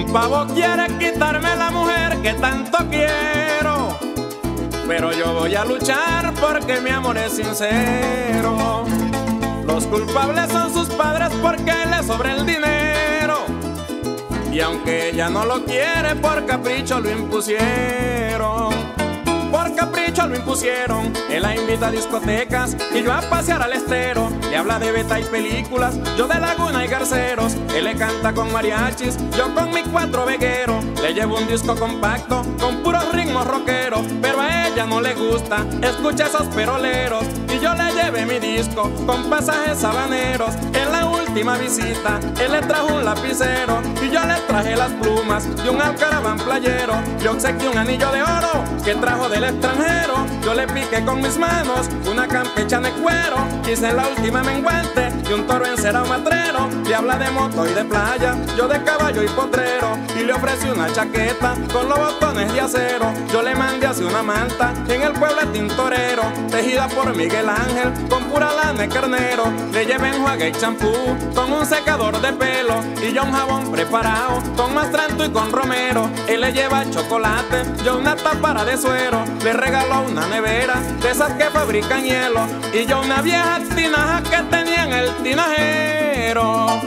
pavo quiere quitarme la mujer que tanto quiero, pero yo voy a luchar porque mi amor es sincero. Los culpables son sus padres porque le sobra el dinero, y aunque ella no lo quiere, por capricho lo impusieron. Por capricho lo impusieron. Él la invita a discotecas y yo a pasear al estero. Le habla de beta y películas, yo de laguna y garceros. Él le canta con mariachis, yo con mi 4 vegueros. Le llevo un disco compacto con puros ritmos rockeros, pero a ella no le gusta, escucha esos peroleros. Y yo le llevé mi disco con pasajes habaneros. En la última visita él le trajo un lapicero y yo le traje las plumas y un alcaraván playero. Le obsequié un anillo de oro que trajo del extranjero. Yo le piqué con mis manos una campechana de cuero. Hice la última menguante y un toro encerado matrero. Le habla de moto y de playa, yo de caballo y potrero. Y le ofrecí una chaqueta con los botones de acero. Yo le mandé así una manta en el pueblo de Tintorero, tejida por Miguel Ángel con pura lana de carnero. Le llevé enjuague y champú con un secador de pelo y yo un jabón preparado con mastranto y con romero. Él le lleva chocolate, yo una tápara de suero. Le regaló una nevera de esas que fabrican hielo y yo una vieja tinaja que tenía en el tinajero.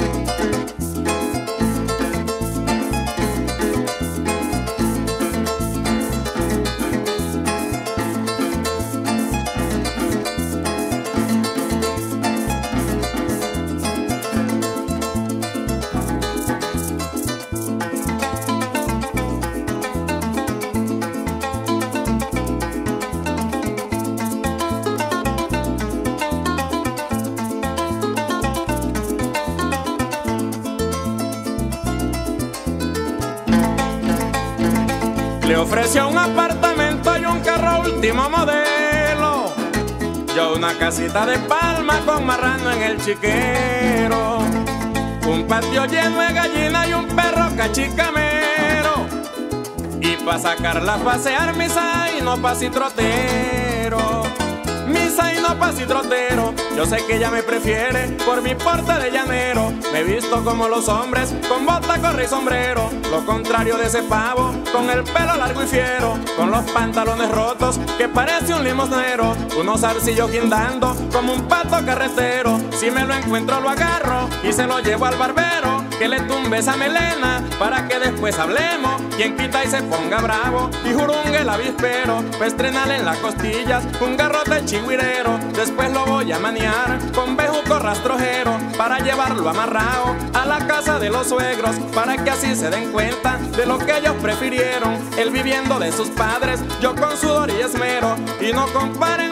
Le ofreció un apartamento y un carro último modelo, yo una casita de palma con marrano en el chiquero, un patio lleno de gallina y un perro cachicamero, y pa' sacarla a pasear mi zaino pacitrotero. Mi zaino pacitrotero, yo sé que ella me prefiere por mi porte de llanero. Me he visto como los hombres, con bota, gorra y sombrero. Lo contrario de ese pavo, con el pelo largo y fiero, con los pantalones rotos, que parece un limosnero. Unos zarcillos guindando, como un pato carretero. Si me lo encuentro lo agarro y se lo llevo al barbero, que le tumbe esa melena, para que después hablemos. Quien quita y se ponga bravo y jurungue el avispero, pa' estrenarle en las costillas un garrote chigüirero. Después lo voy a maniar con bejuco rastrojero, para llevarlo amarrado a la casa de los suegros, para que así se den cuenta de lo que ellos prefirieron. Él viviendo de sus padres, yo con sudor y esmero, y no comparen